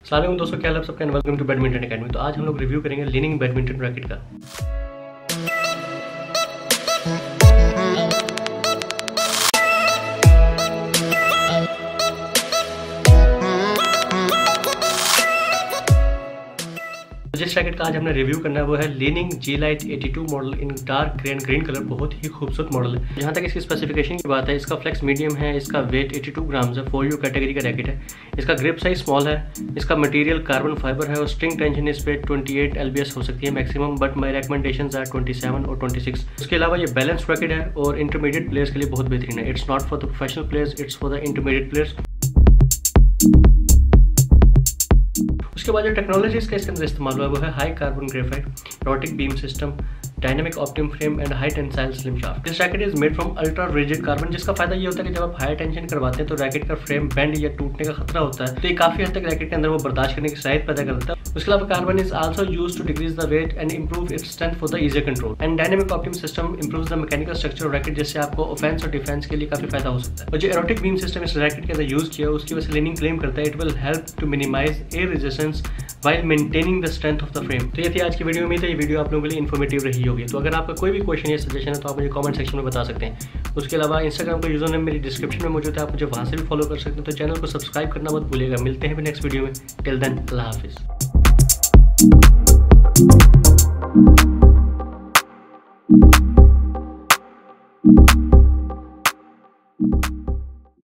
अस्सलाम वालेकुम दोस्तों, क्या हाल है आप सबका, वेलकम टू बैडमिंटन एकेडमी। तो आज हम लोग रिव्यू करेंगे लीनिंग बैडमिंटन रैकेट का। जिस रैकेट का आज हमने रिव्यू करना है वो है Li Ning G lite 82 model in dark grey and green colour. बहुत ही खूबसूरत मॉडल है। जहाँ तक इसकी स्पेसिफिकेशन की बात है, इसका फ्लेक्स मीडियम है, इसका वेट 82 ग्राम्स है, 4U कैटेगरी का रैकेट है। इसका ग्रिप साइज स्मॉल है, इसका मटेरियल कार्बन फाइबर है और स्ट्रिंग टेंशन इस पे 28 LBS हो सकती है maximum, but my recommendations are 27 और 26। उसके अलावा ये बैलेंस रैकेट है और इंटरमीडिएट प्लेयर्स के लिए बहुत बेहतरीन है। It's not for the professional players, it's for the intermediate players. उसके बाद जो टेक्नोलॉजी इसके अंदर इस्तेमाल हुआ है वो है high carbon graphite, aerotec beam system, dynamic optimum frame and high tensile slim shaft. This racket is made from ultra rigid carbon, जिसका फायदा ये होता है कि जब आप हाई टेंशन करवाते हैं तो रैकेट का फ्रेम बेंड या टूटने का खतरा होता है, तो ये काफी हद तक रैकेट के अंदर वो बर्दाश्त करने की सलाहियत पैदा करता है। उसके अलावा carbon is also used to decrease the weight and improve its strength for the easier control. And dynamic optimum system improves the mechanical structure of racket, जिससे आपको ऑफेंस और डिफेंस के लिए काफी फायदा हो सकता है। और जो एरोटिक बीम सिस्टम इस रैकेट के अंदर यूज किया उसकी वजह से लीनिंग क्लेम करता है it will help to minimise air resistance while maintaining the strength of the frame। तो ये थी आज की वीडियो। उम्मीद है ये वीडियो आप लोगों के लिए इन्फॉर्मेटिव रही होगी। तो अगर आपका कोई भी क्वेश्चन या सजेशन है तो आप मुझे कमेंट सेक्शन में बता सकते हैं। उसके अलावा इंस्टाग्राम का यूजर नेम मेरी डिस्क्रिप्शन में मौजूद है, आप मुझे वहाँ से भी फॉलो कर सकते हैं। तो चैनल को सब्सक्राइब करना मत भूलिएगा। मिलते हैं नेक्स्ट वीडियो में। टिल देन अल्लाह हाफिज़।